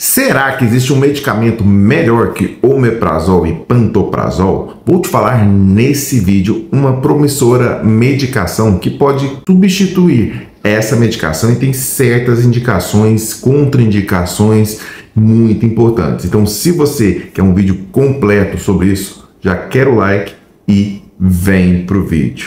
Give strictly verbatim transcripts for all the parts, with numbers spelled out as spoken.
Será que existe um medicamento melhor que omeprazol e pantoprazol? Vou te falar nesse vídeo uma promissora medicação que pode substituir essa medicação e tem certas indicações, contraindicações muito importantes. Então, se você quer um vídeo completo sobre isso, já quer o like e vem pro vídeo.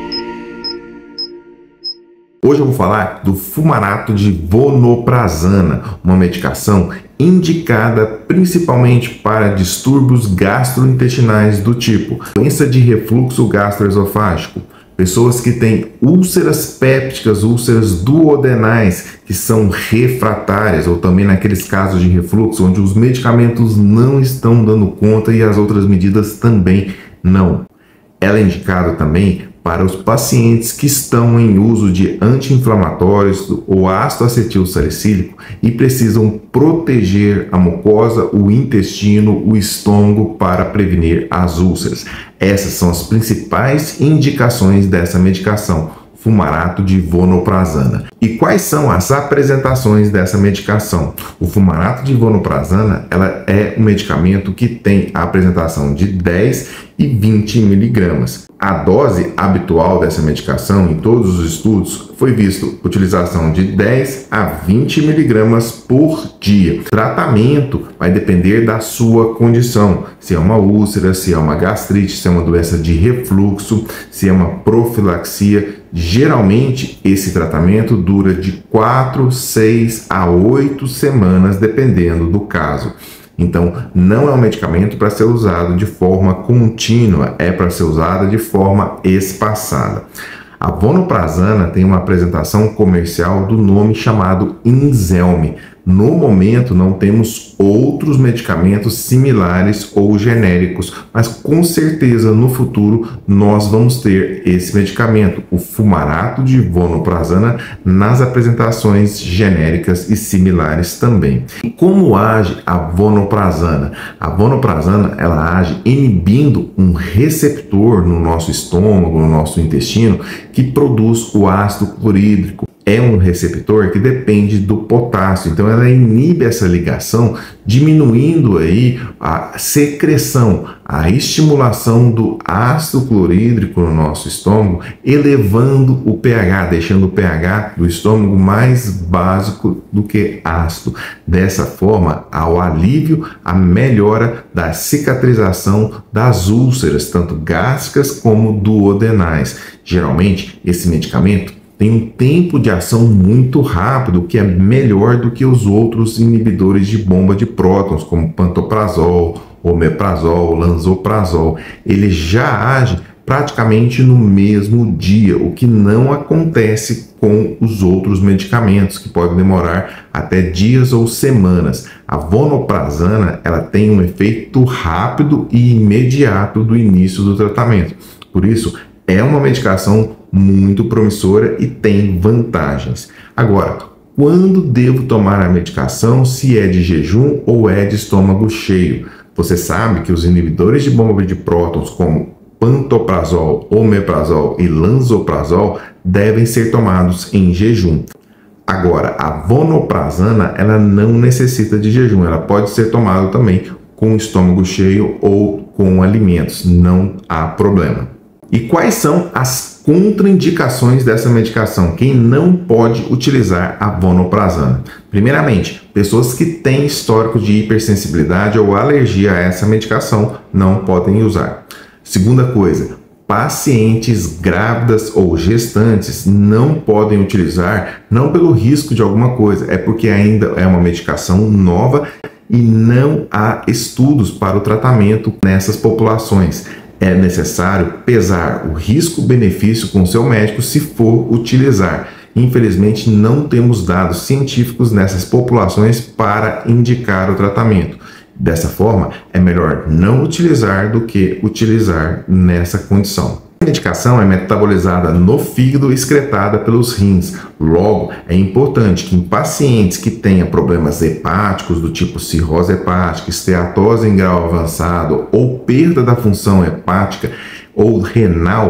Hoje eu vou falar do fumarato de vonoprazana, uma medicação indicada principalmente para distúrbios gastrointestinais do tipo doença de refluxo gastroesofágico, pessoas que têm úlceras pépticas, úlceras duodenais, que são refratárias, ou também naqueles casos de refluxo onde os medicamentos não estão dando conta e as outras medidas também não. Ela é indicada também para os pacientes que estão em uso de anti-inflamatórios ou ácido acetil salicílico e precisam proteger a mucosa, o intestino, o estômago para prevenir as úlceras. Essas são as principais indicações dessa medicação, fumarato de vonoprazana. E quais são as apresentações dessa medicação? O fumarato de vonoprazana ela é um medicamento que tem a apresentação de dez e vinte miligramas. A dose habitual dessa medicação em todos os estudos foi visto utilização de dez a vinte miligramas por dia. O tratamento vai depender da sua condição, se é uma úlcera, se é uma gastrite, se é uma doença de refluxo, se é uma profilaxia. Geralmente esse tratamento dura de quatro, seis a oito semanas, dependendo do caso. Então, não é um medicamento para ser usado de forma contínua, é para ser usado de forma espaçada. A vonoprazana tem uma apresentação comercial do nome chamado Inzelme. No momento, não temos outros medicamentos similares ou genéricos, mas com certeza no futuro nós vamos ter esse medicamento, o fumarato de vonoprazana, nas apresentações genéricas e similares também. E como age a vonoprazana? A vonoprazana ela age inibindo um receptor no nosso estômago, no nosso intestino, que produz o ácido clorídrico. É um receptor que depende do potássio, então ela inibe essa ligação, diminuindo aí a secreção, a estimulação do ácido clorídrico no nosso estômago, elevando o pH, deixando o pH do estômago mais básico do que ácido. Dessa forma, há o alívio, a melhora da cicatrização das úlceras, tanto gástricas como duodenais. Geralmente, esse medicamento tem um tempo de ação muito rápido, que é melhor do que os outros inibidores de bomba de prótons, como pantoprazol, omeprazol, lansoprazol. Ele já age praticamente no mesmo dia, o que não acontece com os outros medicamentos, que podem demorar até dias ou semanas. A vonoprazana ela tem um efeito rápido e imediato do início do tratamento. Por isso, é uma medicação muito promissora e tem vantagens. Agora, quando devo tomar a medicação, se é de jejum ou é de estômago cheio? Você sabe que os inibidores de bomba de prótons, como pantoprazol, omeprazol e lansoprazol, devem ser tomados em jejum. Agora, a vonoprazana ela não necessita de jejum, ela pode ser tomada também com o estômago cheio ou com alimentos, não há problema. E quais são as contraindicações dessa medicação? Quem não pode utilizar a vonoprazana? Primeiramente, pessoas que têm histórico de hipersensibilidade ou alergia a essa medicação não podem usar. Segunda coisa, pacientes grávidas ou gestantes não podem utilizar, não pelo risco de alguma coisa, é porque ainda é uma medicação nova e não há estudos para o tratamento nessas populações. É necessário pesar o risco-benefício com o seu médico se for utilizar. Infelizmente, não temos dados científicos nessas populações para indicar o tratamento. Dessa forma, é melhor não utilizar do que utilizar nessa condição. A medicação é metabolizada no fígado e excretada pelos rins. Logo, é importante que em pacientes que tenham problemas hepáticos do tipo cirrose hepática, esteatose em grau avançado ou perda da função hepática ou renal,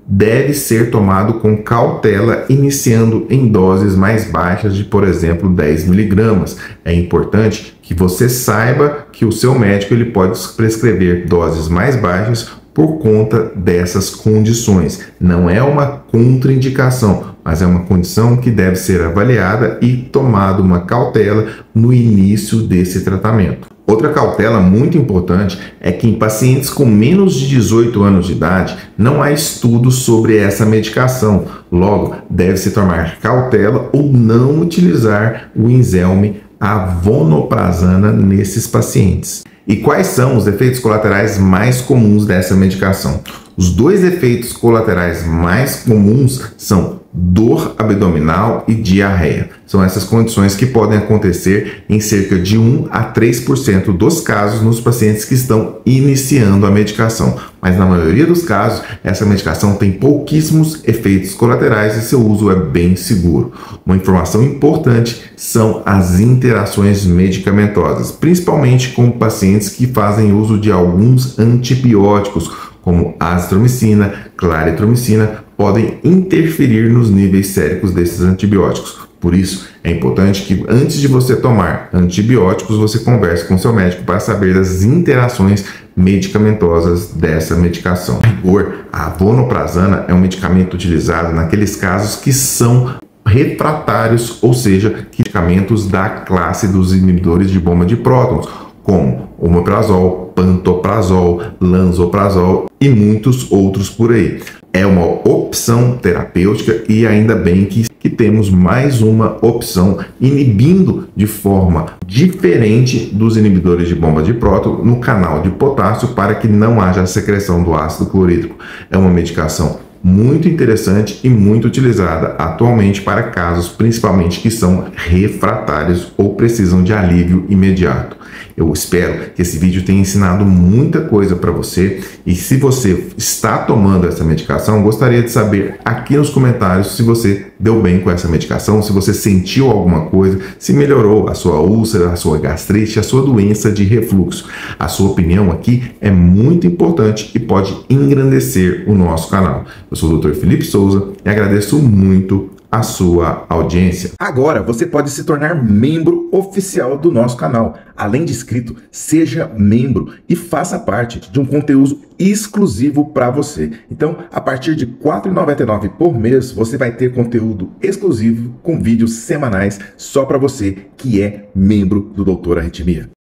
deve ser tomado com cautela, iniciando em doses mais baixas de, por exemplo, dez miligramas. É importante que você saiba que o seu médico ele pode prescrever doses mais baixas por conta dessas condições. Não é uma contraindicação, mas é uma condição que deve ser avaliada e tomada uma cautela no início desse tratamento. Outra cautela muito importante é que em pacientes com menos de dezoito anos de idade não há estudos sobre essa medicação. Logo, deve-se tomar cautela ou não utilizar o Inzelme, a vonoprazana, nesses pacientes. E quais são os efeitos colaterais mais comuns dessa medicação? Os dois efeitos colaterais mais comuns são dor abdominal e diarreia. São essas condições que podem acontecer em cerca de um a três por cento dos casos nos pacientes que estão iniciando a medicação. Mas na maioria dos casos, essa medicação tem pouquíssimos efeitos colaterais e seu uso é bem seguro. Uma informação importante são as interações medicamentosas, principalmente com pacientes que fazem uso de alguns antibióticos, como azitromicina, claritromicina, podem interferir nos níveis séricos desses antibióticos. Por isso, é importante que antes de você tomar antibióticos, você converse com seu médico para saber das interações medicamentosas dessa medicação. A rigor, a vonoprazana é um medicamento utilizado naqueles casos que são refratários, ou seja, medicamentos da classe dos inibidores de bomba de prótons, como omeprazol, pantoprazol, lansoprazol e muitos outros por aí. É uma opção terapêutica e ainda bem que, que temos mais uma opção inibindo de forma diferente dos inibidores de bomba de próton no canal de potássio para que não haja a secreção do ácido clorídrico. É uma medicação muito interessante e muito utilizada atualmente para casos principalmente que são refratários ou precisam de alívio imediato. Eu espero que esse vídeo tenha ensinado muita coisa para você e se você está tomando essa medicação, gostaria de saber aqui nos comentários se você deu bem com essa medicação, se você sentiu alguma coisa, se melhorou a sua úlcera, a sua gastrite, a sua doença de refluxo. A sua opinião aqui é muito importante e pode engrandecer o nosso canal. Eu sou o doutor Felipe Souza e agradeço muito a sua audiência. Agora você pode se tornar membro oficial do nosso canal. Além de inscrito, seja membro e faça parte de um conteúdo exclusivo para você. Então, a partir de quatro reais e noventa e nove centavos por mês, você vai ter conteúdo exclusivo com vídeos semanais só para você que é membro do Doutor Arritmia.